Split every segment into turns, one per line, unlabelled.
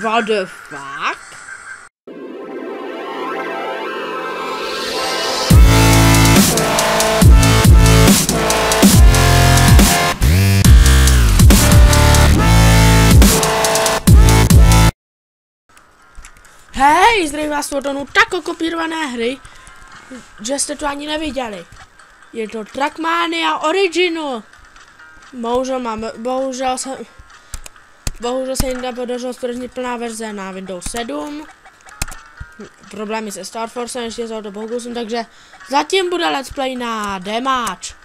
What the fuck? Hej, zdravím vás Fortonu tak okopírované hry, že jste to ani neviděli. Je to Trackmania Original. Bohužel se jim nepodařilo zpracovat plná verze na Windows 7. Problémy se Star Forcem, ještě se o to pokusím, takže zatím bude let's play na demáč.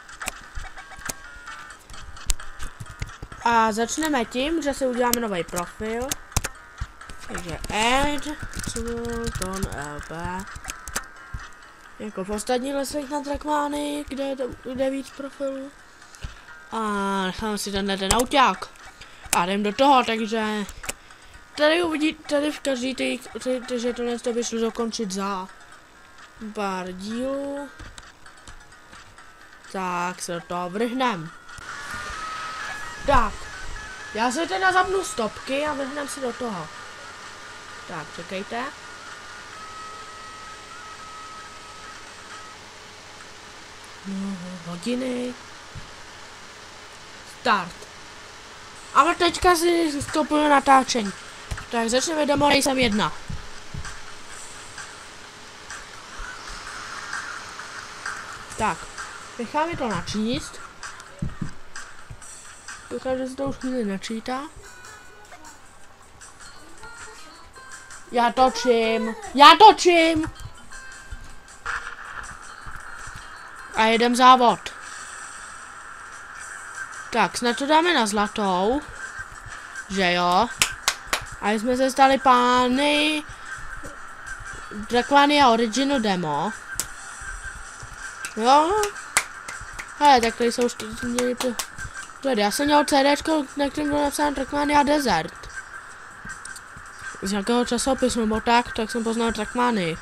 A začneme tím, že si uděláme nový profil. Takže add Forton LP. Jako v ostatních lesích na Trackmanii, kde je víc profilů. A necháme si ten auták. A jdem do toho, takže tady uvidíte, tady v každý že tohle to by šlo dokončit za pár dílů. Tak se do toho vrhnem. Tak, já se teda zapnu stopky a vrhnem si do toho. Tak, čekejte. No, hodiny. Start. A teďka si stopujeme natáčení. Tak začneme demo Racem 1. Tak, necháme to načíst. Doufám, že se to už chvíli načítá. Já točím! A jedem závod. Tak, snad to dáme na zlatou. Že jo? A jsme se stali pány Trackmania Original Demo. Jo? Hele, tak tady jsou já jsem měl CDčko, na kterém bylo napsáno Trackmania Desert. Z nějakého časopisu nebo tak jsem poznal Trackmanii.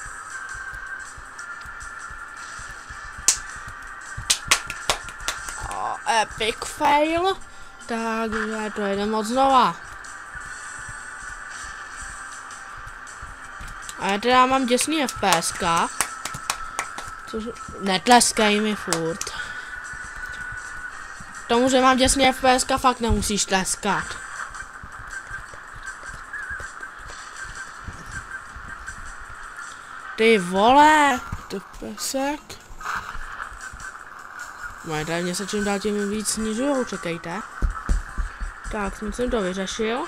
Epic fail. Takže to jde moc znova. A já teda mám děsný FPSka. Což netleskej mi furt. Tomu, že mám děsný FPSka, fakt nemusíš tleskat. Ty vole, to pesek. Moje mě se čím dál tím víc snižujou, čekejte. Tak, jsem to vyřešil.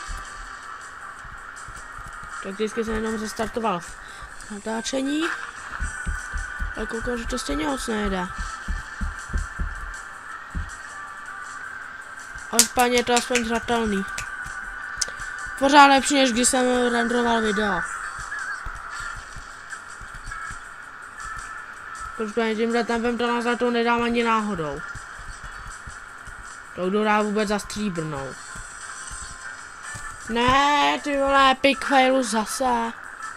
Tak vždycky jsem jenom restartoval natáčení. Ale koukám, že to stejně moc nejde. Aspoň je to aspoň hratelný. Pořád lepší, než když jsem renderoval video. Počkej, tímhle tempem to na zlatou nedám ani náhodou. To dá vůbec za stříbrnou. Ne, ty vole, epic failu zase.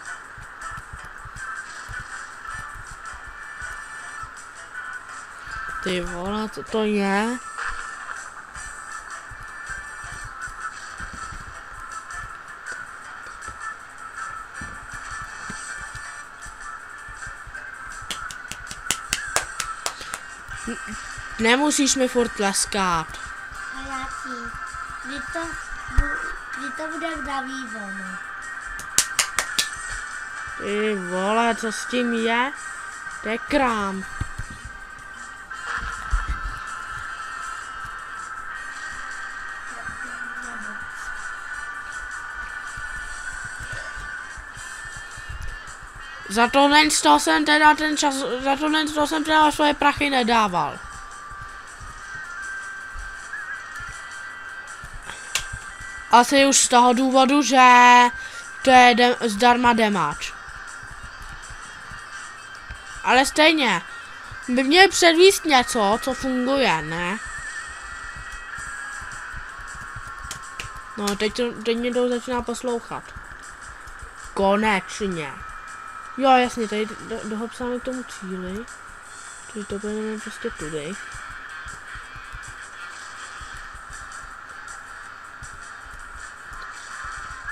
Ty vole, co to je? Nemusíš mi furt tleskat.
A já ti. Kdy to bude na vývonu.
Ty vole, co s tím je? To je krám. Za tohle jsem teda ten čas, za tohle jsem teda svoje prachy nedával. Asi už z toho důvodu, že to je zdarma demáč. Ale stejně, by měl předvíst něco, co funguje, ne? No, teď mě to začíná poslouchat. Konečně. Jo, jasně, tady dohopsáme k tomu cíli. Takže to půjdeme prostě tudy.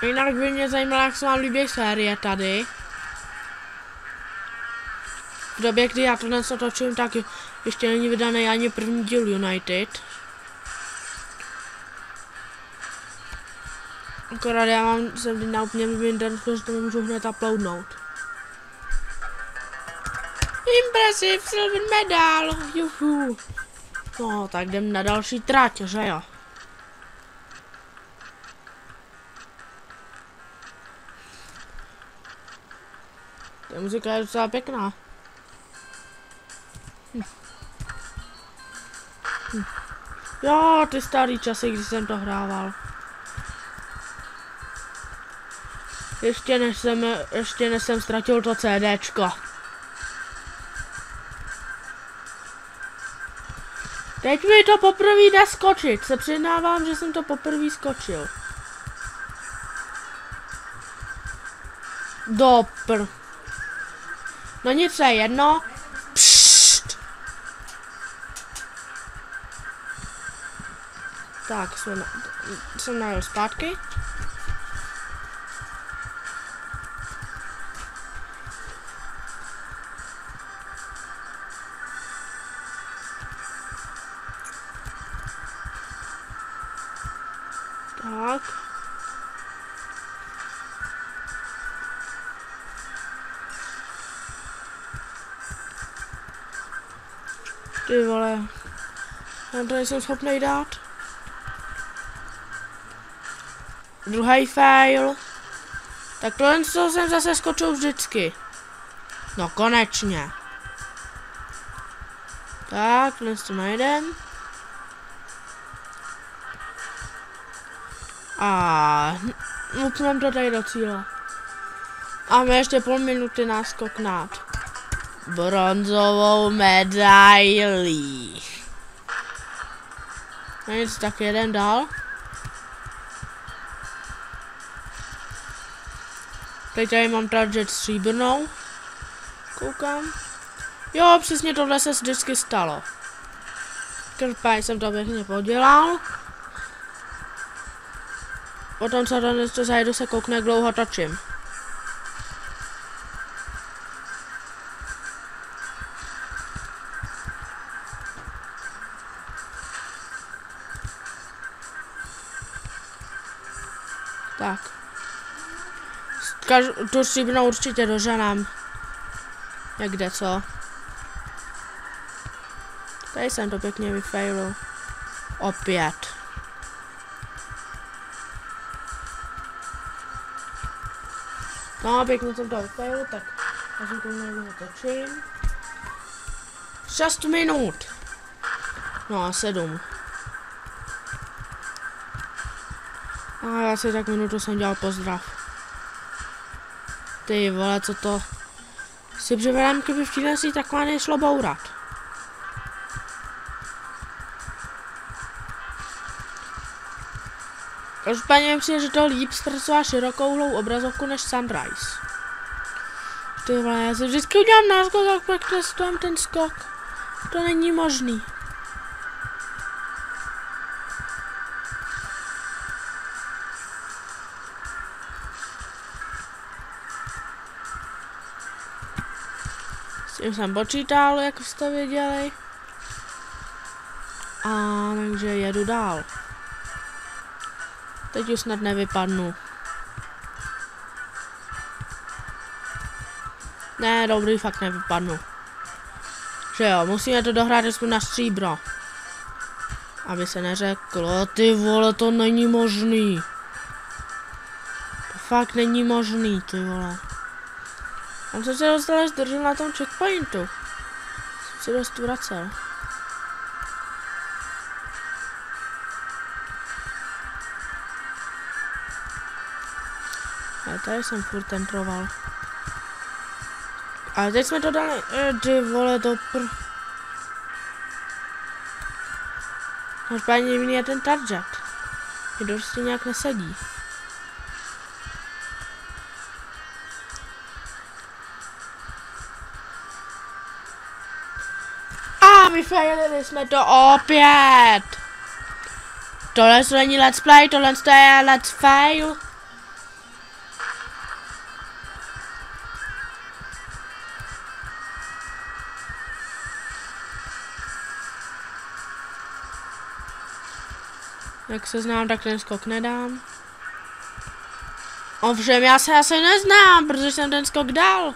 Jinak by mě zajímalo, jak se vám líbí série tady. V době, kdy já to dnes točím, tak ještě není vydaný ani první díl United. Akorát já jsem na úplně mimo internetu, že to nemůžu hned uploadnout. Impressive silver medal, juhu. No, tak jdem na další trať, že jo? Ta muzika je docela pěkná. Jo, ty starý časy, když jsem to hrával. Ještě než jsem ztratil to CDčko. Teď mi to poprvé jde skočit. Se přiznávám, že jsem to poprvé skočil. Dopr. No nic, je jedno. Pšt. Tak, jsem najel zpátky. Tak. Ty vole. Já to nejsem schopný dát. Druhý fail. Tak tohle jsem zase skočil vždycky. No konečně. Tak, dnes to najdem. A upneme to tady do cíle. A máme ještě půl minuty náskok nad bronzovou medailí. No nic, tak jeden dál. Teď tady mám target stříbrnou. Koukám. Jo, přesně tohle se vždycky stalo. Krpaj jsem to pěkně podělal. Potom co to zajdu se koukne, jak dlouho točím. Tak. Tu stříbrnou určitě doženám. Jak jde, co? Tady jsem to pěkně vyfailil. Opět. No, pěkně jsem to vyfailil, tak já jsem to nejde točím. 6 minut. No a 7. A asi tak minutu jsem dělal pozdrav. Ty vole, co to? Si přivedám, kdyby v Číně si takhle nešlo bourat. Každopádně myslím, že to líp zpracová širokouhlou obrazovku než Sunrise. Ty vole, já si vždycky udělám náskok a pak testujem ten skok. To není možný. S tím jsem počítal, jak jste viděli. A takže jedu dál. Teď už snad nevypadnu. Ne, dobrý, fakt nevypadnu. Že jo, musíme to dohrát aspoň na stříbro. Aby se neřeklo, ty vole, to není možný. To fakt není možný, ty vole. Tam jsem se dostal, až držel na tom checkpointu. Jsem se dost vracel. A tady jsem furt tentroval. Ale teď jsme to dali, ty vole, to Každopádně jiný je ten target. Je to prostě nějak nesedí. A vyfailili jsme to opět. Tohle není let's play, tohle je let's fail. Jak se znám, tak ten skok nedám. Ovšem, já se asi neznám, protože jsem ten skok dal.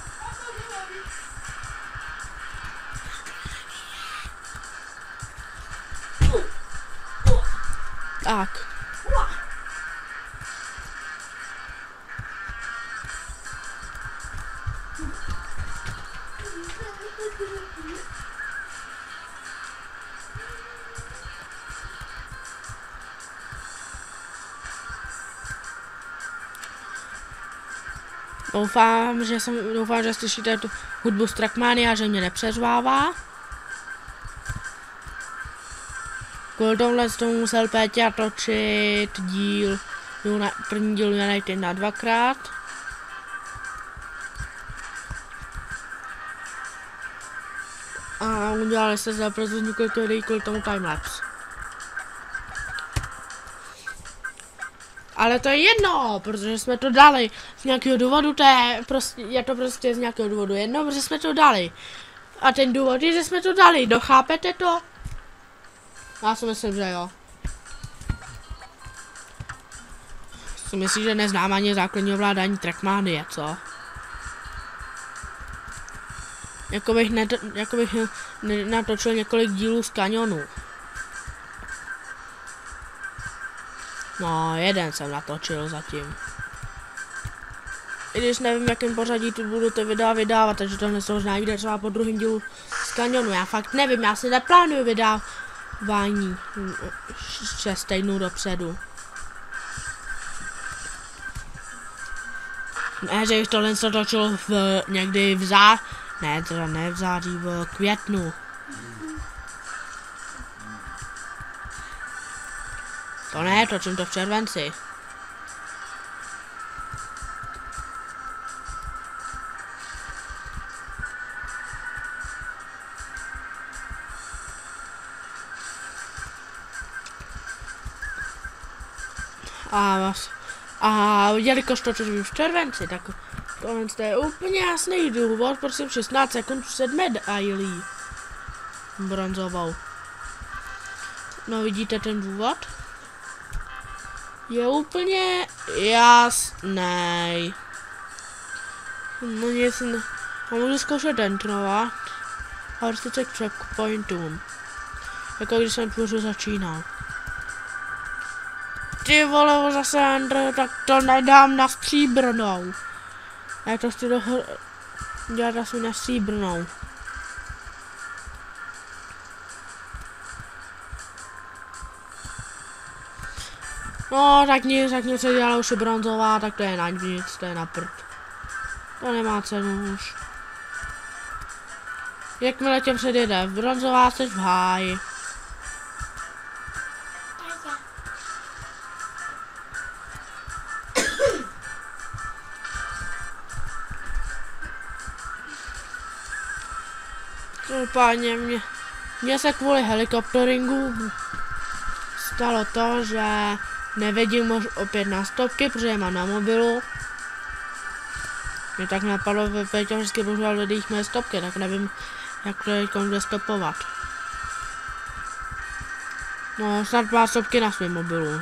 Tak. Doufám, že slyšíte tu hudbu z Trackmania, že mě nepřeřvává. Kvůli tomhle tomu musel Péťa točit první díl United na 2krát. A udělali se za prostě několik videí kvůli tomu timelapse. Ale to je jedno, protože jsme to dali z nějakého důvodu, je to prostě z nějakého důvodu jedno, protože jsme to dali. A ten důvod je, že jsme to dali, dochápete to? Já si myslím, že jo. Si myslím, že neznám ani základní ovládání Trackmanie, co? Jako bych natočil několik dílů z Canyonu. No, jeden jsem natočil zatím. I když nevím, jakým pořadí tu budu ty videa vydávat, takže tohle se možná jde třeba po druhém dílu z Canyonu. Já fakt nevím, já si neplánuju vydávání 6 týdnů dopředu. Ne, že bych tohle točil někdy v září, v květnu. To ne, točím to v červenci. A jelikož to točím v červenci, tak tohle je úplně jasný důvod, proč jsem 16 sekund před medailí bronzovou. No, vidíte ten důvod? Je úplně jasný. No nic ne. A můžu zkoušet entrovat. A dostat se k checkpointům. Jako když jsem půjdu začínal. Ty vole, zase enter, tak to nedám na stříbrnou. Já to chci dělat asi na stříbrnou. No, tak nic se dělala už je bronzová, tak to je na nic, to je na prd. To nemá cenu už. Jakmile tě předjede bronzová, jsi v háji. Každopádně mě se kvůli helikopteringu stalo to, že nevidím opět na stopky, protože je mám na mobilu. Mě tak napadlo ve Péťa vždycky bohužel lidích mé stopky, tak nevím, jak to jde stopovat. No, snad má stopky na svém mobilu.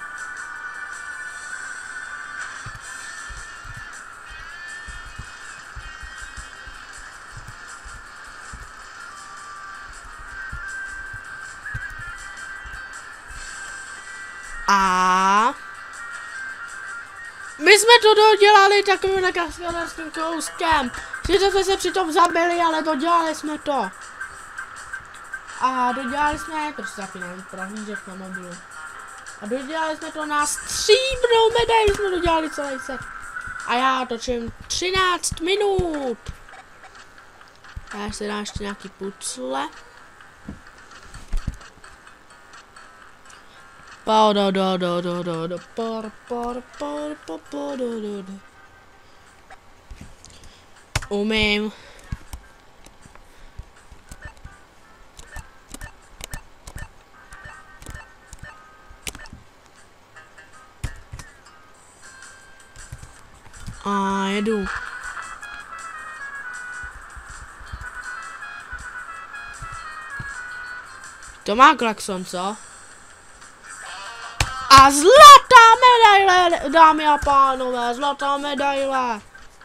A my jsme to dodělali takovým kaskaderským kouskem. Sice jsme se přitom zabili, ale dodělali jsme to. A dodělali jsme, to se taky nevím prohlížet na mobilu. A dodělali jsme to na stříbrnou medaili, jsme dodělali celý set. A já točím 13 minut. Já si dám ještě nějaký pucle. Umím. A jedu. To má klakson, co? A zlatá medaile, dámy a pánové, zlatá medaile.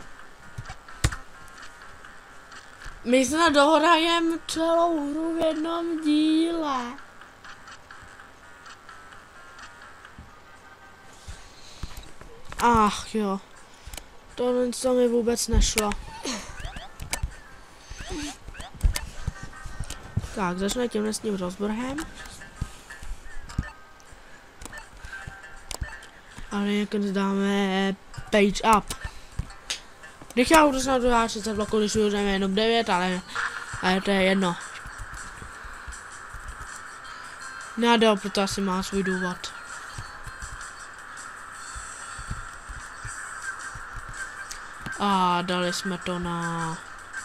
My se dohrajeme celou hru v jednom díle. Ach jo, to mi vůbec nešlo. Tak, začneme tímhle s tím rozborem. Ale nakonec dáme page up. Když já budu snad dohrát 30 bloků, když už jenom 9, ale to je jedno. Nádal, proto asi má svůj důvod. A dali jsme to na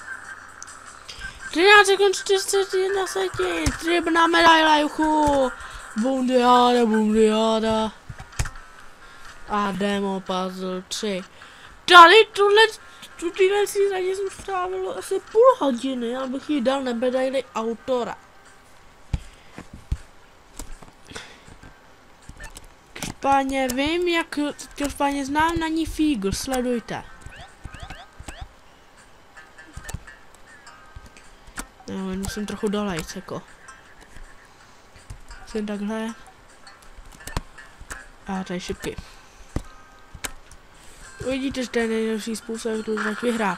13 sekund 41 setin, stříbrná medaile, juchu, bundiáda. A demo puzzle 3. Tady tuhle si řadě jsem strávil asi půl hodiny, abych jí dal na medaili autora. Každopádně vím, jak každopádně znám na ní fígl, sledujte. No, musím trochu dolejt, jako. Jsem takhle. A tady šipky. Uvidíte, že to je nejlepší způsob, jak tu trať vyhrát.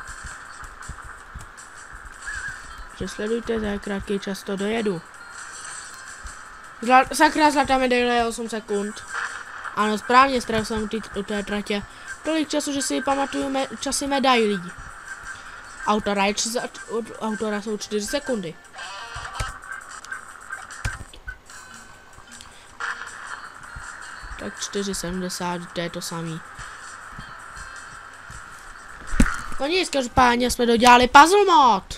Že sledujte, za jak krátký čas to dojedu. Sakra, zlatá medaile je 8 sekund. Ano, správně, strávil jsem u té tratě tolik času, že si pamatuju časy medailí. Autora jsou 4 sekundy. Tak 4,70, to je to samý. No nic, každopádně jsme dodělali puzzle mod.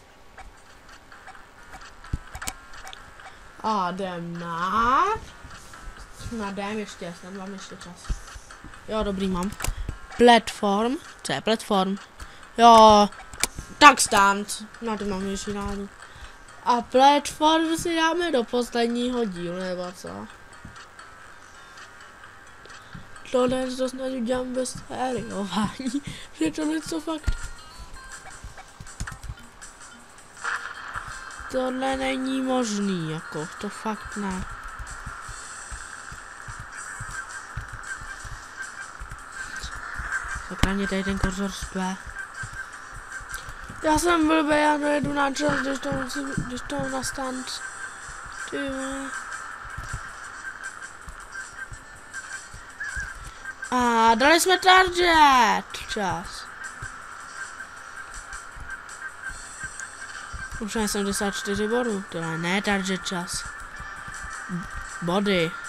A jdem na jdem ještě, snad mám ještě čas. Jo, dobrý, mám. Platform, co je platform? Jo, tak stand, na to mám ještě rádu. A platform si dáme do posledního dílu, nebo co? Tohle to snad udělám bez sériování, že to něco fakt... Tohle není možný, jako, to fakt ne. Tak mě tady ten kurzor spě. Já jsem blbý, já dojedu na čas, když to nastane. Ty vole. A dali jsme target. Čas. Už máme 74 bodů. Tohle ne target čas. Body.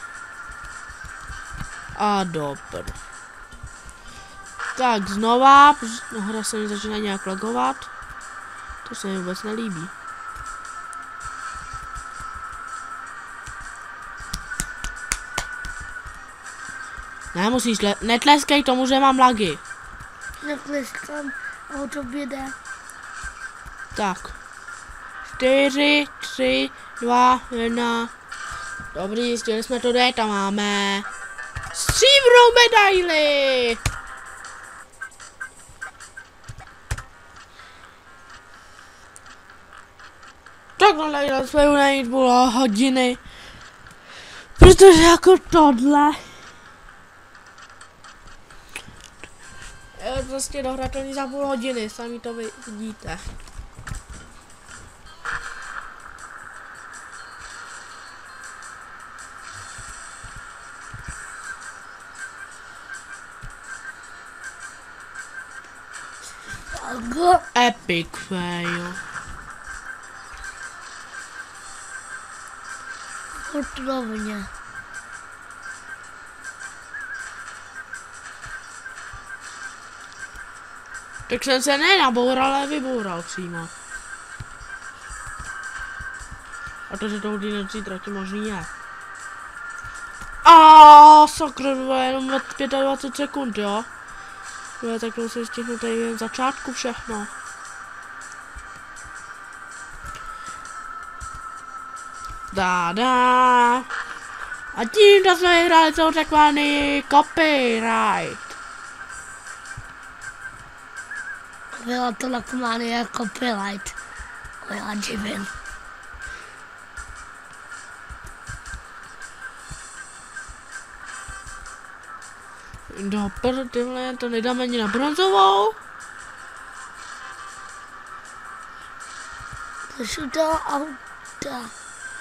A dobr. Tak znova, hra se mi začíná nějak lagovat. To se mi vůbec nelíbí. Nemusíš, netleskej tomu, že mám lagy.
Netleskám, a o to běde.
Tak. 4, 3, 2, 1. Dobrý, stihli jsme to dojet a máme stříbrnou medaili. Takhle jsme najít půl hodiny. Protože jako tohle je prostě dohratelný za půl hodiny, sami to vidíte. Epic fail.
Otrovně.
Tak jsem se nenaboural, ale vyboural přímo. A to, že to hodinocí trati možný je. A sakra, jenom 25 sekund, jo? Jo, tak musím stihnout tady jen začátku všechno. Dá. A tímto jsme vyhráli celou takzvaný copyright.
Byla to Trackmania copyright. O já divím.
Do prdele, to nedáme ani na bronzovou.
To jsou to auta.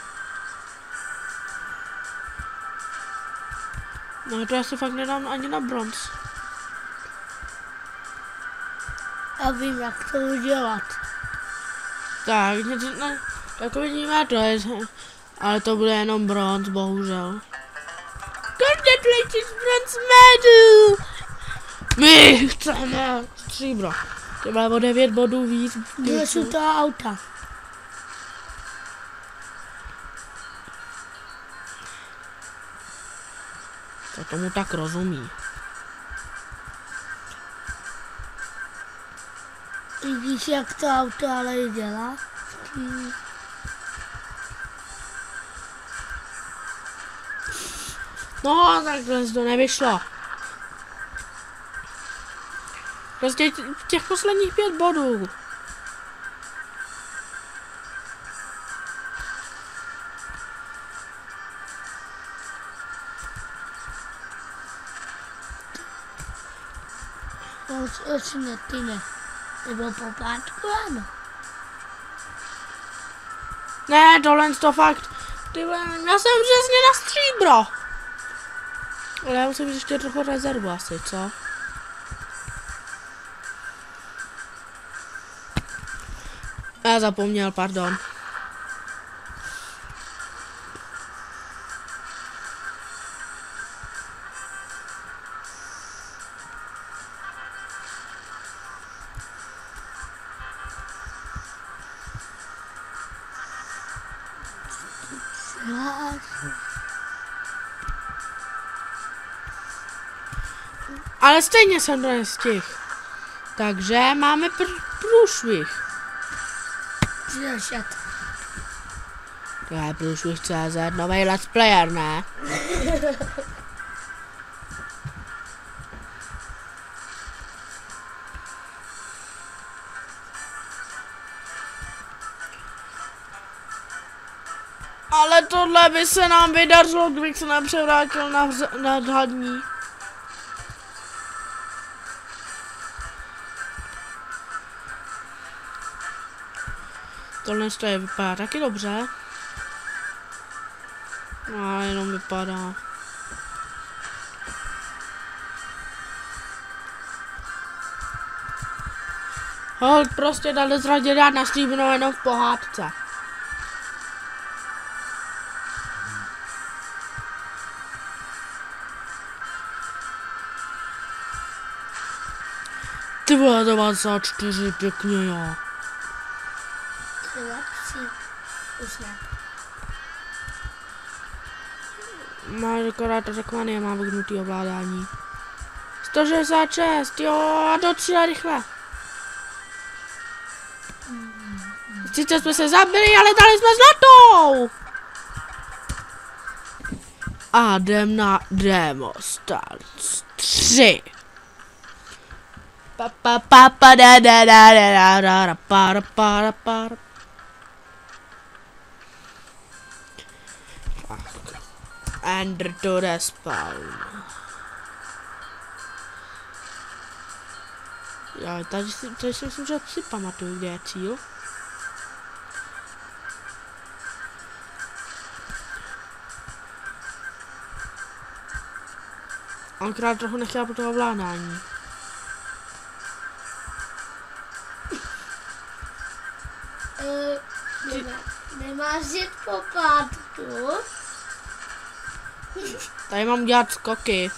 No to asi fakt nedám ani na bronz.
Já vím, jak to udělat.
Tak, něco, ne, tak vidíme, to je, ale to bude jenom bronz, bohužel. Congratulations, bronze medal! My chceme stříbro. To bylo o 9 bodů víc.
Kde jsou to auta?
To tomu tak rozumí.
Víš, jak to auto ale dělá?
No, takhle to nevyšlo. Prostě těch posledních 5 bodů.
Oči ne, ty ne. Nebo popátku, ano.
Ne, tohle to fakt. Ty vole, já jsem přesně na stříbro. Ale já musím ještě trochu rezervu asi, co? Já zapomněl, pardon. Ale stejně jsem to nestihl. Takže máme průšvih.
Přešet.
To je průšvih CZ, nový let's player, ne? Ale tohle by se nám vydařilo, kdybych se nepřevrátil na hadní. Tohle je vypadá taky dobře. No ale jenom vypadá. Hold, prostě dali zradě dát na stříbrnou jenom v pohádce. Ty vole, 94, pěkně jo.
Lepší. Už ne.
Má akorát Trackmania, má vyhnutý ovládání. 166, jo, a do cíle rychle. Sice jsme se zabili, ale dali jsme zlatou. A jdem na Demo Stars 3. Pa pa pa pa da da da da da da pa pa pa. Enter to the spawn. Já tady si myslím, že si pamatuju, kde je cíl. Akorát trochu nechápu toho ovládání.
Nemáš jít po pátku?
Tady mám dělat skoky.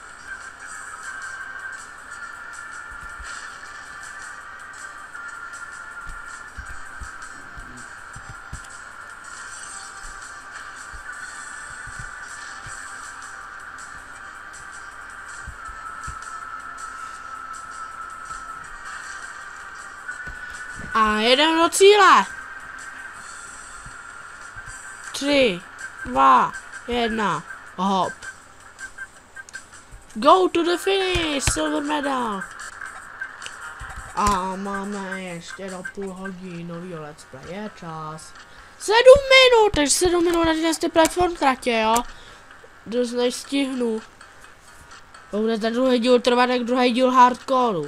A jedem do cíle. 3, 2, 1. Hop. Go to the finish, silver medal. A máme ještě do půl hodinovýho let's play, je čas. 7 minut, takže 7 minut na 11 platform tratě, jo. Dost nestihnu. Bude ten druhý díl trvat jak druhý díl hardcoreu.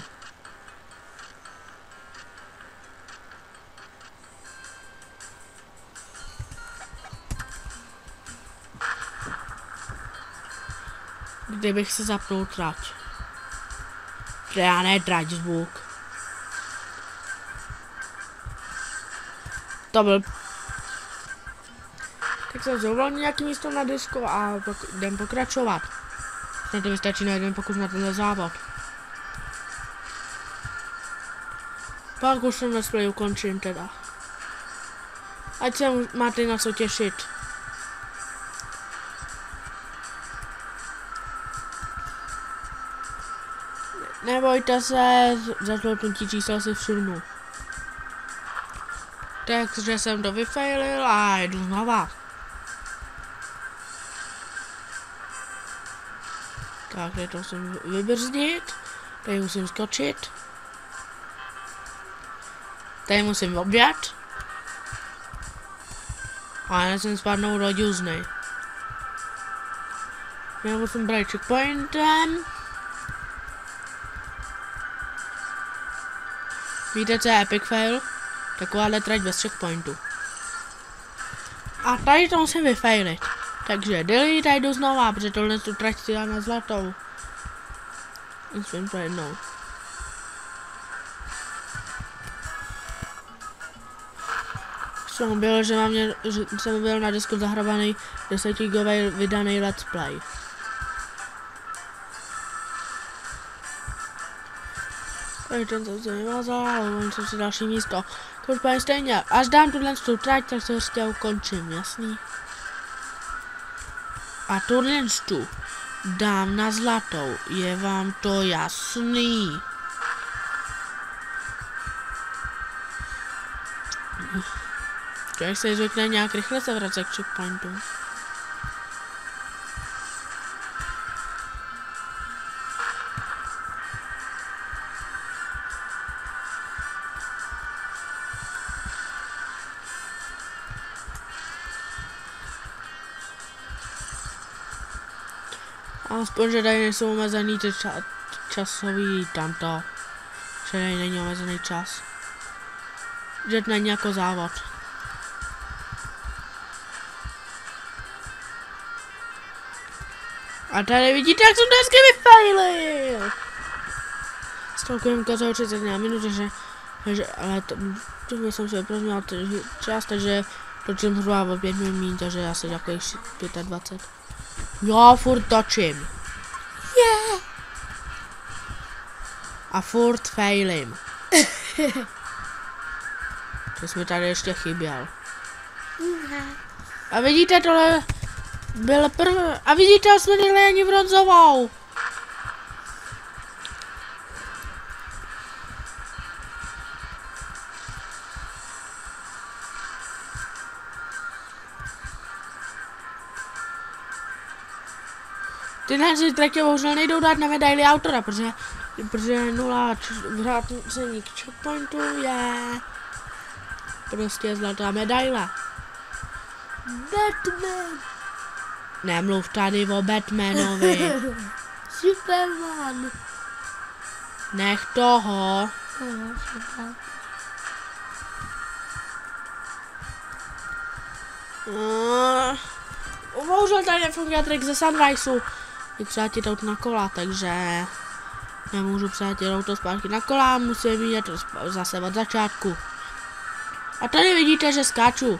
Kdybych se zapnul trať. Já ne trať zvuk. To byl. Tak jsem zvolil nějaký místo na disku a jdem pokračovat. Snad to vystačí na jeden pokus na tenhle závod. Pak už ten let's play ukončím teda. Ať se máte na co těšit. Nebojte se, za zlopnutí čísel si všimnu. Takže jsem to vyfailil a jdu znova. Tak, tady to musím vybrzdit. Tady musím skočit. Tady musím obět. A nesmím spadnout do džuzny. Já musím brát checkpointem. Víte, co je epic fail? Takováhle trať bez checkpointu. A tady to musím vyfailit. Takže delete a jdu znova, protože tohle tu trať si dá na zlatou. Musím to jednou. Jsem byl, že jsem byl na disku zahrabaný 10 gigový vydaný let's play. Takže ten se nevázal, ale jsem si další místo. To úplně stejně, až dám tuhle tu trať, tak se prostě ukončím, jasný? A tuhle tu dám na zlatou, je vám to jasný? Člověk se zvykne nějak rychle se vracet k checkpointu. Aspoň, že tady nejsou omezený ty časový tamto. Že tady není omezený čas. Že to není jako závod. A tady vidíte, jak jsem to hezky vyfailil. Stolkujem ukazovat 31 minut, ale to jsem si vyproměl čas, takže točím zhruba o 5 minut, takže asi takových 25. Já furt točím. Yeah. A furt failím. To jsme tady ještě chyběl. A vidíte, tohle byl první. A vidíte, jsme měli ani bronzovou. Tyhle si tratě bohužel nejdou dát na medaili autora, protože 0 vrácení k checkpointu je prostě zlatá medaile. Batman! Nemluv tady o Batmanovi.
Superman!
Nech toho. Bohužel tady nefunguje trik ze Sunriseu. Jak přátit auto na kola, takže nemůžu přátit auto zpátky na kola, musím jít zase od začátku. A tady vidíte, že skáču.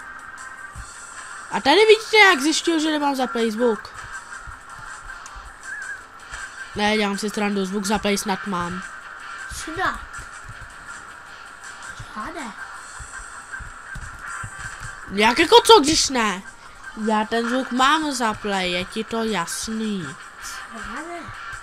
A tady vidíte, jak zjišťuju, že nemám zaplay zvuk. Ne, dělám si srandu, zvuk zaplay snad mám.
Snad. Žádné.
Jak jako co, když ne? Já ten zvuk mám zaplay, je ti to jasný.
Žádné.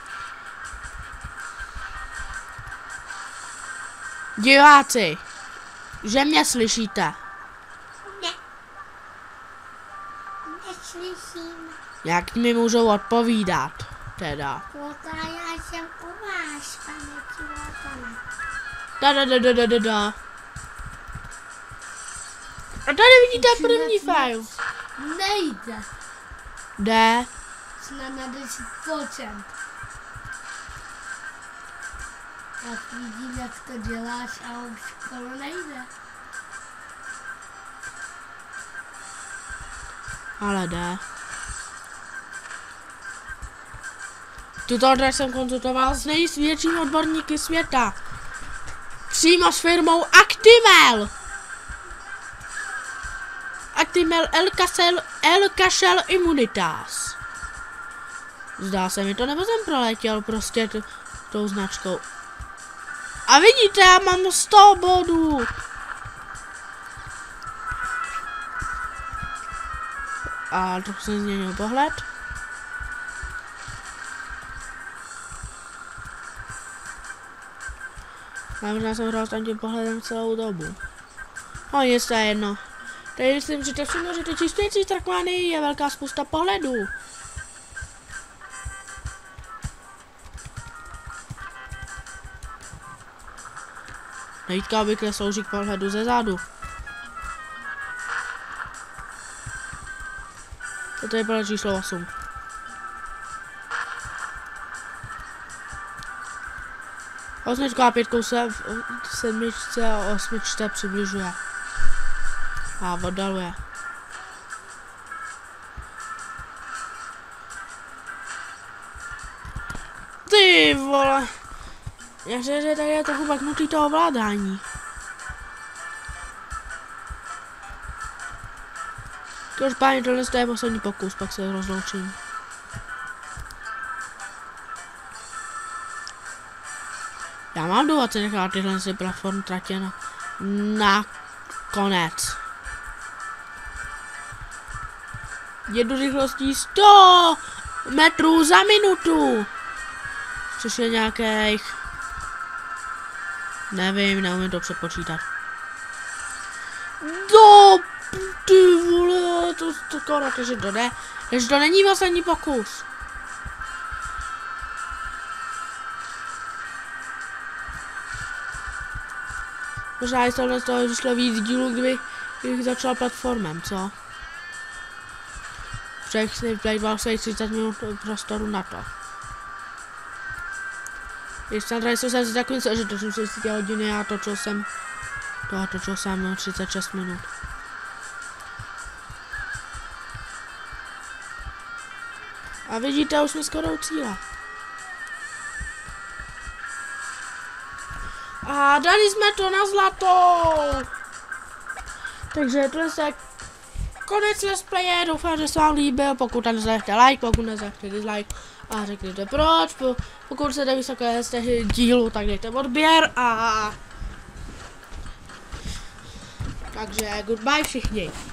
Diváci, že mě slyšíte?
Ne. Neslyším.
Jak mi můžou odpovídat, teda.
Kota, já jsem u vás, pane Kivotane.
Da. A tady vidíte první file.
Nejde.
Jde.
Jsme na 10%. Tak vidím, jak to děláš a už skoro nejde.
Ale jde. Tuto adres jsem konzultoval s největšími odborníky světa. Přímo s firmou Actimel. Actimel El Cashel Immunitas. Zdá se mi to, nebo jsem proletěl prostě tou značkou. A vidíte, já mám 100 bodů. A trochu jsem změnil pohled. A možná jsem hrál s tím pohledem celou dobu. No nic, to je jedno. Tady myslím, že to všechno, že to čistující trakmány je velká spousta pohledů. Najítka obvykle slouží k pohledu ze zádu. Toto je podle číslo 8. Osmička a 5 se v 7 a 8 přibližuje. A oddaluje. Ty vole. Já říkám, že tady je trochu baknutý to ovládání. Každopádně tohle je poslední pokus, pak se rozloučím. Já mám důvod si nechat tyhle si platform tratě na konec. Jedu rychlostí 100 metrů za minutu. Což je nějakých... Nevím, neumím to přepočítat. Ty vole, to skoro, takže to jde. Takže to není poslední pokus. Možná i tohle z toho vyšlo víc dílů, kdybych začal platformem, co? Všechny play se 30 minut prostoru na to. Když jsem tady jsem si takový myslel, že točím 30 hodiny a točil jsem 36 minut. A vidíte, už jsme skoro u cíle. A dali jsme to na zlato. Takže to je konec let's playe, doufám, že se vám líbil, pokud tam nezachte like, pokud nezachte dislike a řekněte proč, pokud se vysoké z těch dílu, tak dejte odběr a... Takže goodbye všichni.